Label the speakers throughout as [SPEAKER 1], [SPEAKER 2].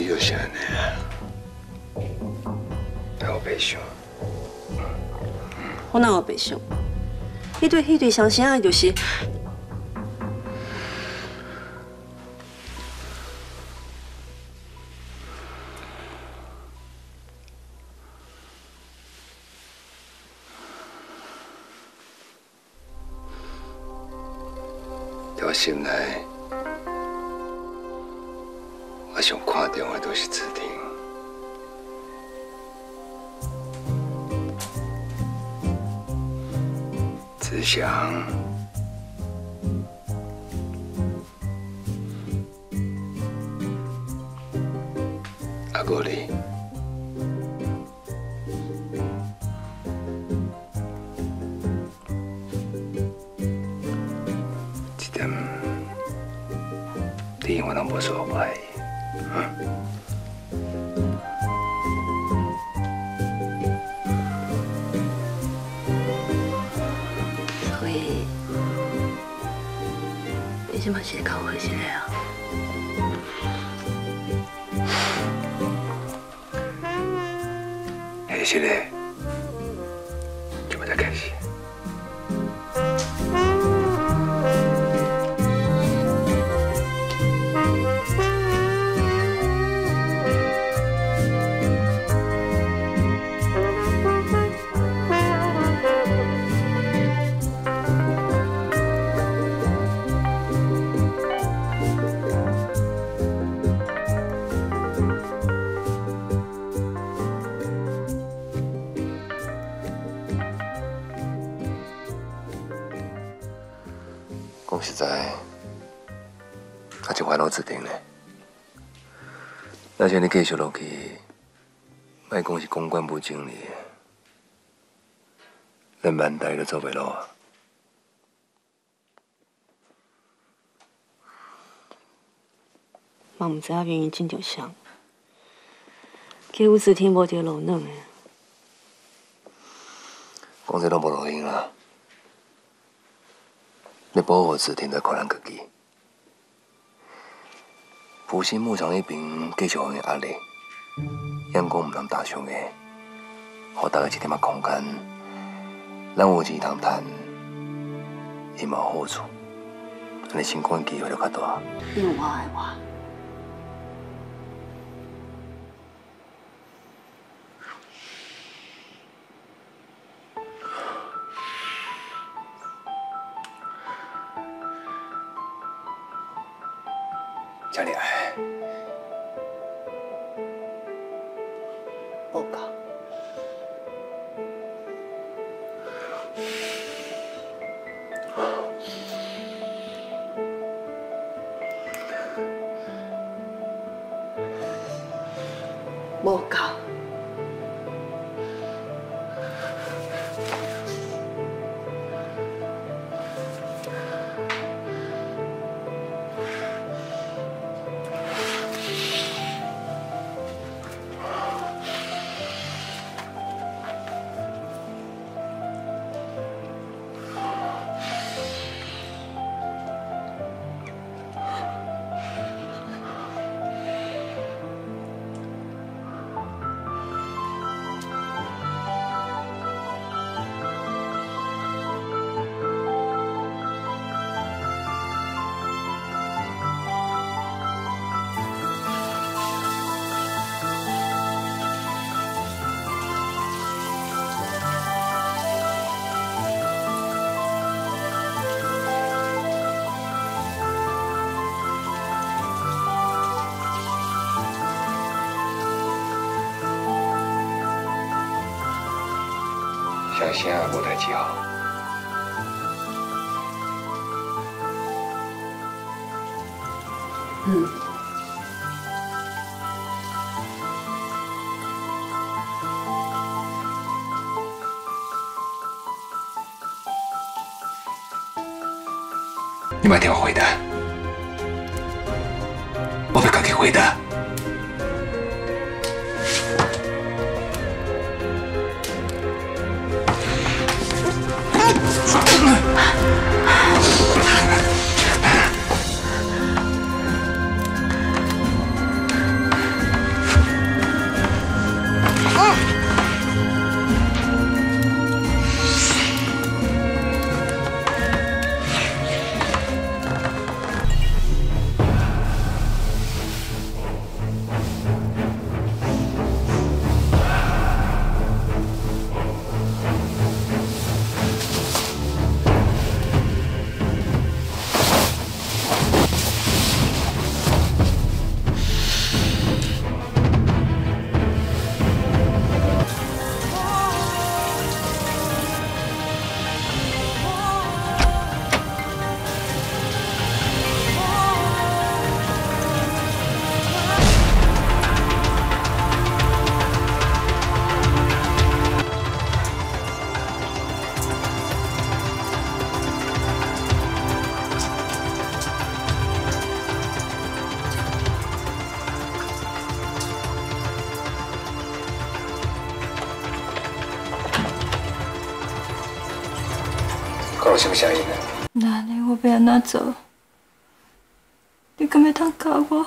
[SPEAKER 1] 就是安尼啊，还有悲伤。
[SPEAKER 2] 我哪有悲伤？你对迄对相信爱就是。
[SPEAKER 1] 在我心内，我上看重的都是志婷。志祥，阿哥你，这点你我拢无所谓，
[SPEAKER 2] 所以，你即嘛是靠我一个啊？
[SPEAKER 1] 嘿，是嘞，就要再开始。 讲实在，还真烦恼志婷呢。那像你继续落去，莫讲是公关部经理，连万代都做袂落啊。
[SPEAKER 2] 嘛唔知影原因真着啥，其实志婷无着路软的。
[SPEAKER 1] 讲这拢无路用啦。 你保护志婷在困难家己，福星牧场那边继续给伊压力，阳光唔通打伤的，给大家一点仔空间，咱有钱通赚，伊嘛有好处，安尼成功的机会就较大。
[SPEAKER 2] 你有我爱我。
[SPEAKER 1] 这样爱，
[SPEAKER 2] 无够。无够。
[SPEAKER 1] 相信啊，无代志好。你别听我回答，我要自己回答。
[SPEAKER 2] 我
[SPEAKER 1] 讲有什么声音呢？
[SPEAKER 3] 那安尼我要安怎做？你敢要通教我？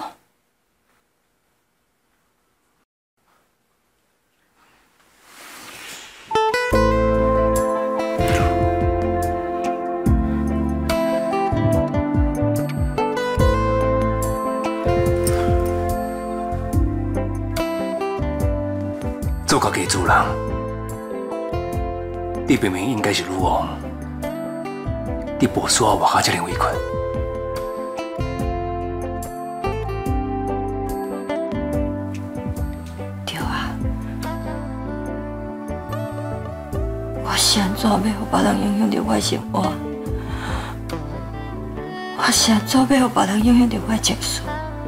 [SPEAKER 1] 做家己主人，你明明应该是女王，你无需要活下这样委屈。
[SPEAKER 3] 对啊，我是安怎要互别人影响着我的生活？我是安怎要互别人影响着我的情绪？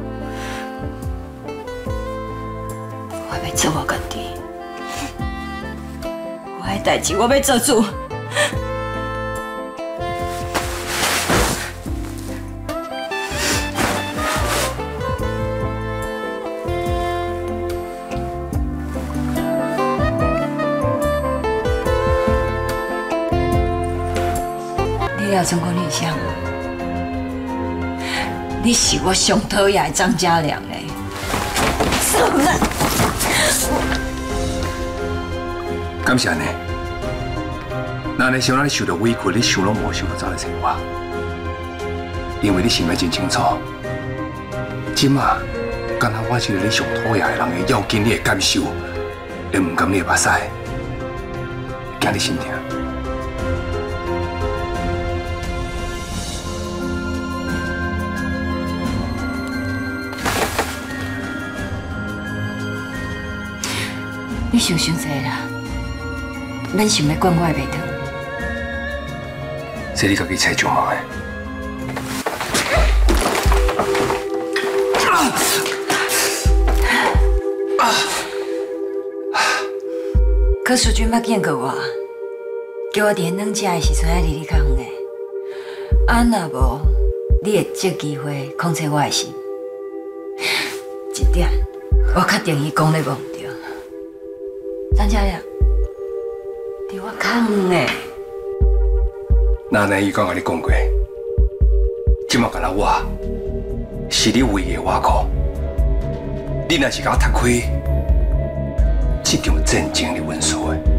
[SPEAKER 3] 我要做我家己。 我的代志我要做主。你了中国女相，你是我上讨厌的张家良嘞！走了。
[SPEAKER 1] 敢是安尼？那安尼想咱受到委屈，你想拢无想到走来找我，因为你心内真清楚，即马敢若我这个你上讨厌的人会要紧你的感受，会唔甘你的目屎，惊你心痛。
[SPEAKER 3] 你想伤济啦。 咱想要管我也袂得，
[SPEAKER 1] 这你家己猜就好诶。
[SPEAKER 3] 柯淑君捌见过我，叫我伫软食的时阵爱离你较远诶。啊，若无，你会借机会控制我的心。一点，我确定伊讲的无唔对。张家良。 伫我较远诶，
[SPEAKER 1] 那安尼伊刚甲你讲过，即马干那我是你唯一的外靠。你若是甲我踢开这场战争的文书的，